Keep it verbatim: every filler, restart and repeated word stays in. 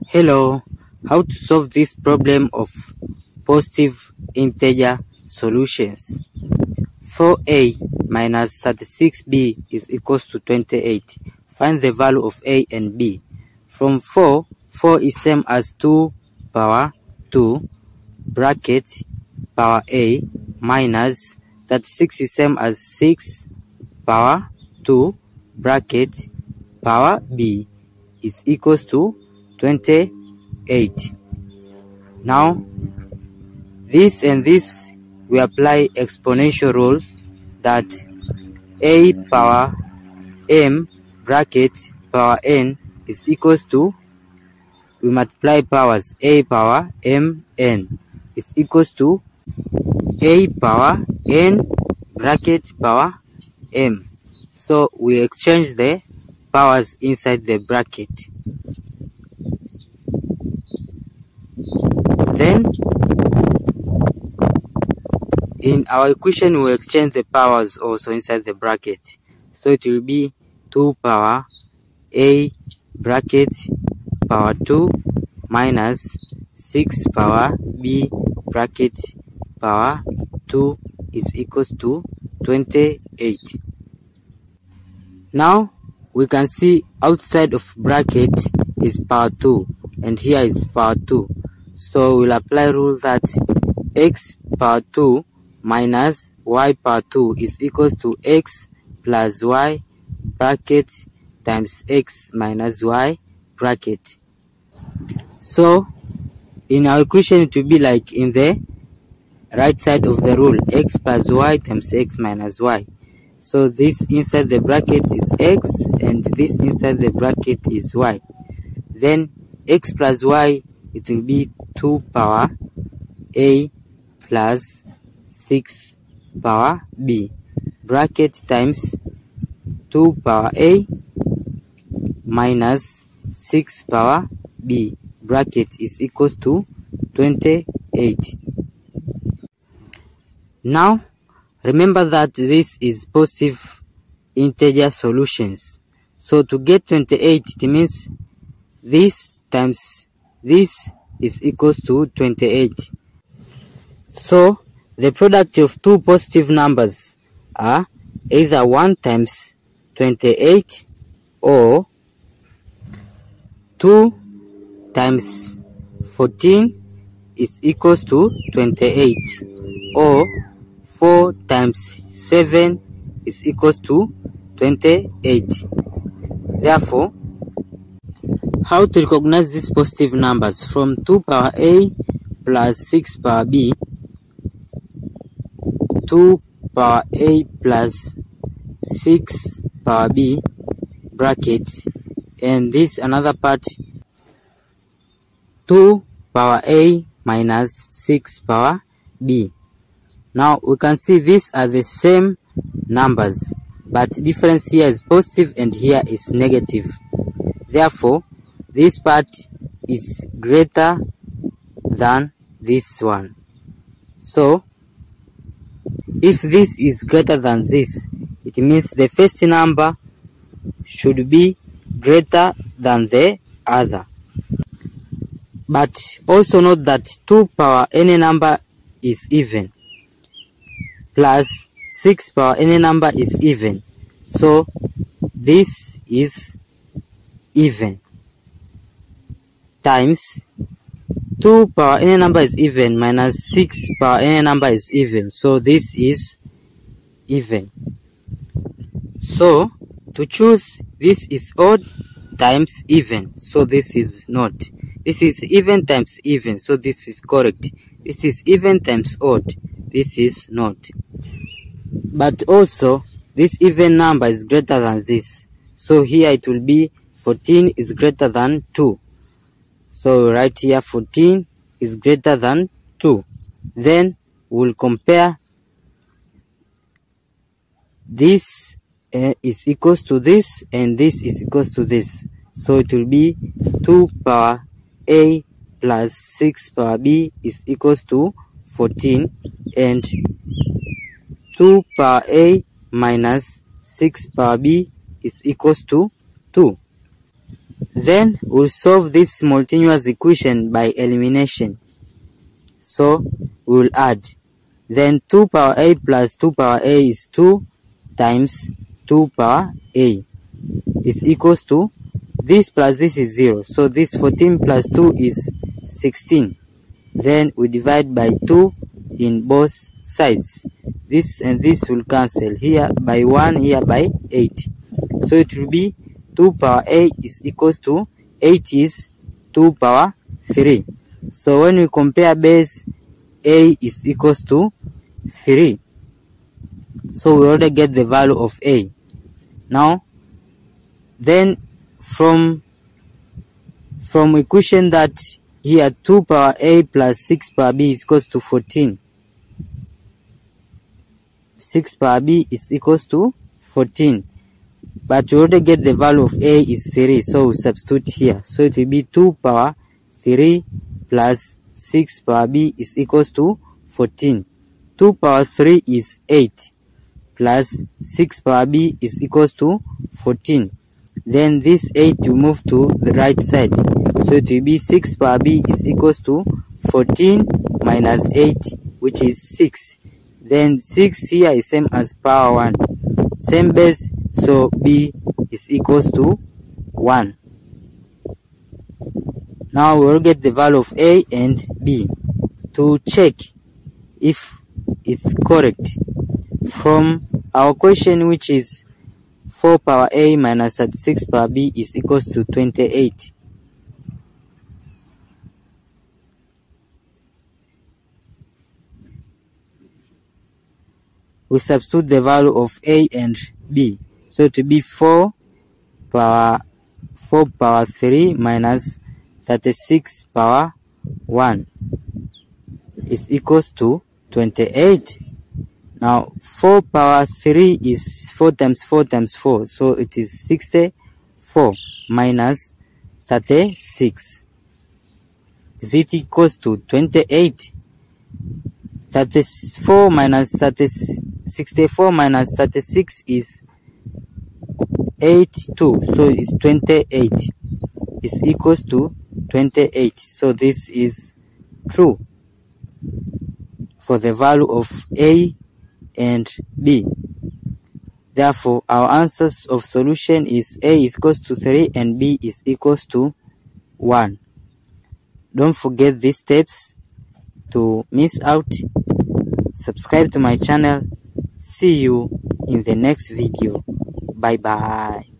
Hello, how to solve this problem of positive integer solutions. four a minus thirty-six b is equals to twenty-eight. Find the value of a and b. From four, four is same as two power two bracket power a minus thirty-six is same as six power two bracket power b is equals to twenty-eight. Now this and this we apply exponential rule that a power m bracket power n is equals to, we multiply powers, a power m n is equals to a power n bracket power m. So we exchange the powers inside the bracket. Then in our equation we exchange the powers also inside the bracket. So it will be two power a bracket power two minus six power b bracket power two is equals to twenty-eight. Now we can see outside of bracket is power two and here is power two. So we'll apply rule that x power two minus y power two is equals to x plus y bracket times x minus y bracket. So in our equation it will be like in the right side of the rule, x plus y times x minus y. So this inside the bracket is x and this inside the bracket is y. Then x plus y, it will be two power a plus six power b bracket times two power a minus six power b bracket is equals to twenty-eight. Now remember that this is positive integer solutions. So to get twenty-eight, it means this times this is equals to twenty-eight. So the product of two positive numbers are either one times twenty-eight or two times fourteen is equals to twenty-eight, or four times seven is equals to twenty-eight. Therefore, how to recognize these positive numbers? From two power a plus six power b, two power a plus six power b bracket, and this another part, two power a minus six power b. Now we can see these are the same numbers, but difference here is positive and here is negative. Therefore this part is greater than this one. So if this is greater than this, it means the first number should be greater than the other. But also note that two power any number is even, plus six power any number is even. So this is even, times two power any number is even minus six power any number is even. So this is even. So to choose, this is odd times even, so this is not. This is even times even, so this is correct. This is even times odd, this is not. But also this even number is greater than this, so here it will be fourteen is greater than two. So right here fourteen is greater than two. Then we'll compare this uh, is equals to this and this is equals to this. So it will be two power a plus six power b is equals to fourteen, and two power a minus six power b is equals to two. Then we'll solve this simultaneous equation by elimination. So we'll add. Then two power a plus two power a is two times two power a is equals to, this plus this is zero. So this fourteen plus two is sixteen. Then we divide by two in both sides. This and this will cancel, here by one, here by eight. So it will be two power a is equals to eight is two power three. So when we compare base, a is equals to three. So we already get the value of a. Now then from from equation that here two power a plus six power b is equals to fourteen. six power b is equals to fourteen. But we already get the value of a is three, so we substitute here. So it will be two power three plus six power b is equals to fourteen. two power three is eight plus six power b is equals to fourteen. Then this eight will move to the right side. So it will be six power b is equals to fourteen minus eight, which is six. Then six here is same as power one. Same base, so b is equals to one. Now we will get the value of a and b. To check if it's correct, from our question, which is four power a minus thirty-six power b is equals to twenty-eight. We substitute the value of a and b. So it will be four power four power three minus thirty-six power one is equals to twenty-eight. Now four power three is four times four times four, so it is sixty-four minus thirty-six. Is it equals to twenty-eight? thirty-four minus thirty, sixty-four minus thirty-six is eighty-two, so it's twenty-eight. Is equals to twenty-eight. So this is true for the value of a and b. Therefore, our answers of solution is a is equals to three and b is equals to one. Don't forget these steps to miss out. Subscribe to my channel. See you in the next video. Bye bye.